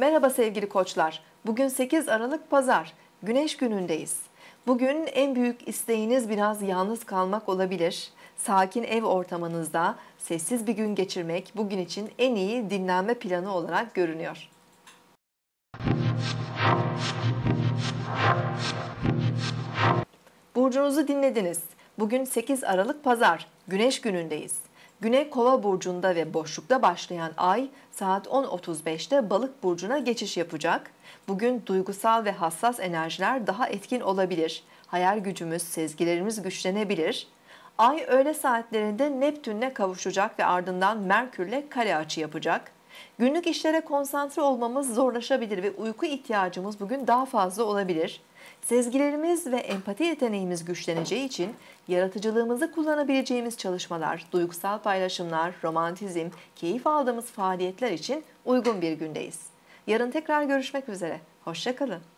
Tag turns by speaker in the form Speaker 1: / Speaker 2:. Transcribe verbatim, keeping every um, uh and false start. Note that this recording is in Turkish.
Speaker 1: Merhaba sevgili koçlar. Bugün sekiz Aralık Pazar. Güneş günündeyiz. Bugün en büyük isteğiniz biraz yalnız kalmak olabilir. Sakin ev ortamınızda sessiz bir gün geçirmek bugün için en iyi dinlenme planı olarak görünüyor. Burcunuzu dinlediniz. Bugün sekiz Aralık Pazar, Güneş günündeyiz. Güney Kova burcunda ve boşlukta başlayan ay saat on otuz beşte Balık burcuna geçiş yapacak. Bugün duygusal ve hassas enerjiler daha etkin olabilir. Hayal gücümüz, sezgilerimiz güçlenebilir. Ay öğle saatlerinde Neptün'le kavuşacak ve ardından Merkür'le kare açı yapacak. Günlük işlere konsantre olmamız zorlaşabilir ve uyku ihtiyacımız bugün daha fazla olabilir. Sezgilerimiz ve empati yeteneğimiz güçleneceği için yaratıcılığımızı kullanabileceğimiz çalışmalar, duygusal paylaşımlar, romantizm, keyif aldığımız faaliyetler için uygun bir gündeyiz. Yarın tekrar görüşmek üzere. Hoşça kalın.